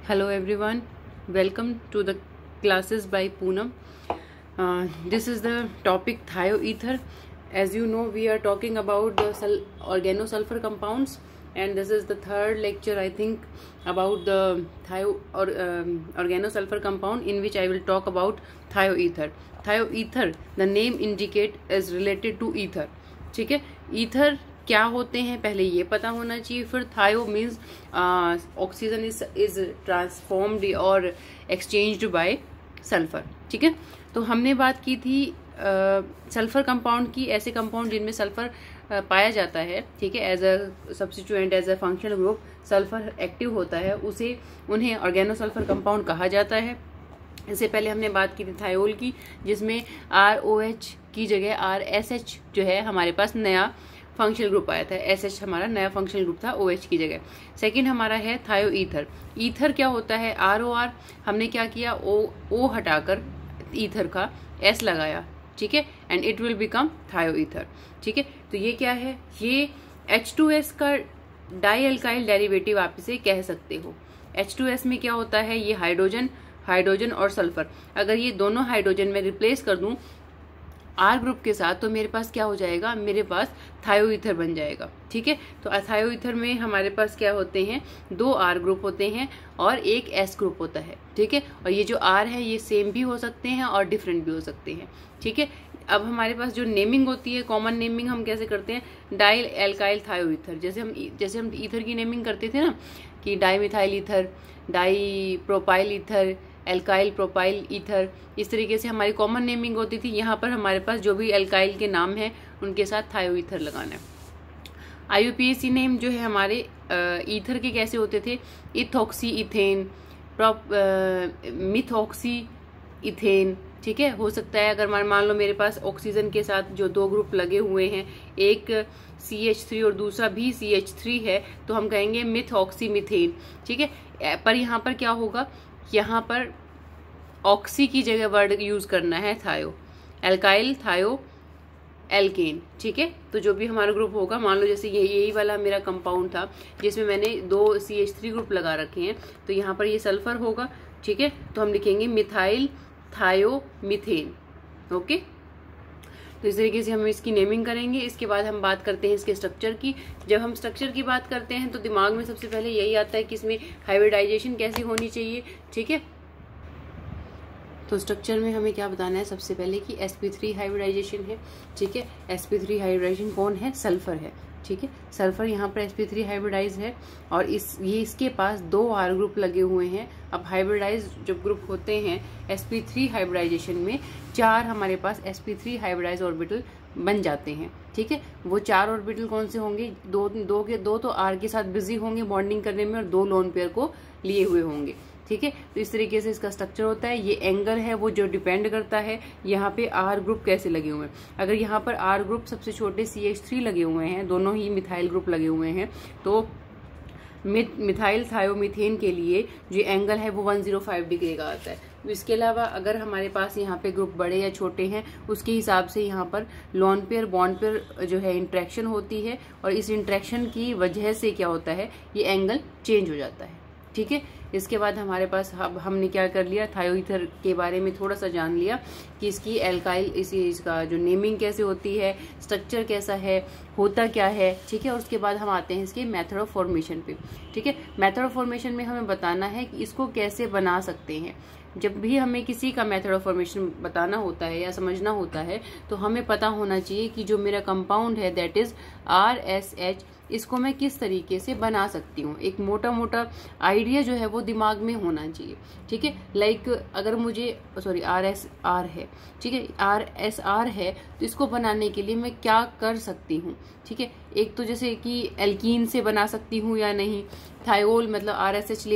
Hello everyone, welcome to the classes by Poonam. This is the topic thioether. As you know, we are talking about the organosulfur compounds, and this is the third lecture I think about the organosulfur compound, in which I will talk about thioether. Thioether, the name indicate, is related to ether. ठीक है, ether क्या होते हैं पहले ये पता होना चाहिए। फिर thio means oxygen is transformed और एक्सचेंज्ड बाय सल्फर। ठीक है, तो हमने बात की थी सल्फर कंपाउंड की, ऐसे कंपाउंड जिनमें सल्फर पाया जाता है। ठीक है, as a substituent, as a functional group sulphur active होता है, उन्हें ऑर्गेनोसल्फर कंपाउंड कहा जाता है। इससे पहले हमने बात की थी थायोल की, जिसमें ROH की जगह RSH जो है हमारे पास नया फंक्शनल ग्रुप आया था। SH हमारा नया फंक्शनल ग्रुप था OH की जगह। सेकंड हमारा है थायोईथर। ईथर क्या होता है? ROR हमने क्या किया, O हटाकर ईथर का S लगाया। ठीक है, and it will become thioether. ठीक है, तो ये क्या है? ये H2S का डाई एल्काइल डेरिवेटिव आप इसे कह सकते हो। H2S में क्या होता है? ये हाइड्रोजन और सल्फर, अगर ये दोनों हाइड्रोजन में रिप्लेस कर दूं R ग्रुप के साथ, तो मेरे पास क्या हो जाएगा? मेरे पास थायोईथर बन जाएगा। ठीक है, तो थायोईथर में हमारे पास क्या होते हैं? 2 R ग्रुप होते हैं और एक S ग्रुप होता है। ठीक है, और ये जो R है ये सेम भी हो सकते हैं और डिफरेंट भी हो सकते हैं। ठीक है, अब हमारे पास जो नेमिंग होती है, कॉमन नेमिंग हम कैसे करते हैं? Di alkyl thioether. जैसे हम ईथर की नेमिंग करते थे ना, कि di methyl ether, di propyl ether, alkyl propyl ether, इस तरीके से हमारी कॉमन नेमिंग होती थी। यहाँ पर हमारे पास जो भी एल्काइल के नाम है उनके साथ थायोईथर लगाना है। IUPAC नेम जो है हमारे ईथर के कैसे होते थे? Ethoxy ethane, methoxy ethane. ठीक है, हो सकता है अगर मान लो मेरे पास ऑक्सीजन के साथ जो 2 ग्रुप लगे हुए हैं, एक CH3 और दूसरा भी CH3 है, तो हम कहेंगे मिथॉक्सी मिथेन। ठीक है, पर यहाँ पर क्या होगा? यहाँ पर ऑक्सी की जगह वर्ड यूज करना है थायो, एल्काइल थायो एल्केन। ठीक है, तो जो भी हमारा ग्रुप होगा, मान लो जैसे यही वाला मेरा कंपाउंड था जिसमें मैंने 2 CH3 ग्रुप लगा रखे हैं, तो यहाँ पर ये सल्फर होगा। ठीक है, तो हम लिखेंगे मिथाइल थायो मिथेन। ओके, तो इस तरीके से हम इसकी नेमिंग करेंगे। इसके बाद हम बात करते हैं इसके स्ट्रक्चर की। जब हम स्ट्रक्चर की बात करते हैं तो दिमाग में सबसे पहले यही आता है कि इसमें हाइब्रिडाइजेशन कैसी होनी चाहिए। ठीक है, तो स्ट्रक्चर में हमें क्या बताना है? सबसे पहले कि sp3 हाइब्रिडाइजेशन है। ठीक है, sp3 हाइब्रिडाइजेशन कौन है? सल्फर है। ठीक है, सल्फर यहाँ पर sp3 हाइब्रिडाइज है और इसके पास 2 R ग्रुप लगे हुए हैं। अब हाइब्रिडाइज जब ग्रुप होते हैं sp3 हाइब्रिडाइजेशन में, 4 हमारे पास sp3 हाइब्रिडाइज ऑर्बिटल बन जाते हैं। ठीक है, वो 4 ऑर्बिटल कौन से होंगे? दो तो R के साथ बिजी होंगे बॉन्डिंग करने में और 2 लोन पेयर को लिए हुए होंगे। ठीक है, तो इस तरीके से इसका स्ट्रक्चर होता है। ये एंगल है वो जो डिपेंड करता है यहाँ पे R ग्रुप कैसे लगे हुए हैं। अगर यहाँ पर R ग्रुप सबसे छोटे CH3 लगे हुए हैं, दोनों ही मिथाइल ग्रुप लगे हुए हैं, तो मिथाइल थायोमीथेन के लिए जो एंगल है वो 105 डिग्री का आता है। इसके अलावा अगर हमारे पास यहाँ पे ग्रुप बड़े या छोटे हैं, उसके हिसाब से यहाँ पर लोन पेयर बॉन्ड पेयर जो है इंट्रैक्शन होती है, और इस इंट्रैक्शन की वजह से क्या होता है? ये एंगल चेंज हो जाता है। ठीक है, इसके बाद हमारे पास हमने क्या कर लिया? थायोईथर के बारे में थोड़ा सा जान लिया कि इसकी एल्काइल इसका जो नेमिंग कैसे होती है, स्ट्रक्चर कैसा है, होता क्या है। ठीक है, और उसके बाद हम आते हैं इसके मेथड ऑफ फॉर्मेशन पे। ठीक है, मेथड ऑफ फॉर्मेशन में हमें बताना है कि इसको कैसे बना सकते हैं। जब भी हमें किसी का मेथड ऑफ फॉर्मेशन बताना होता है या समझना होता है, तो हमें पता होना चाहिए कि जो मेरा कंपाउंड है दैट इज RSH, इसको मैं किस तरीके से बना सकती हूँ। एक मोटा मोटा आइडिया जो है वो दिमाग में होना चाहिए। ठीक है, लाइक अगर मुझे RSR है, ठीक है, RSR है, तो इसको बनाने के लिए मैं क्या कर सकती हूँ? ठीक है, एक तो जैसे कि एल्कीन से बना सकती हूँ या नहीं, थायोल मतलब RSH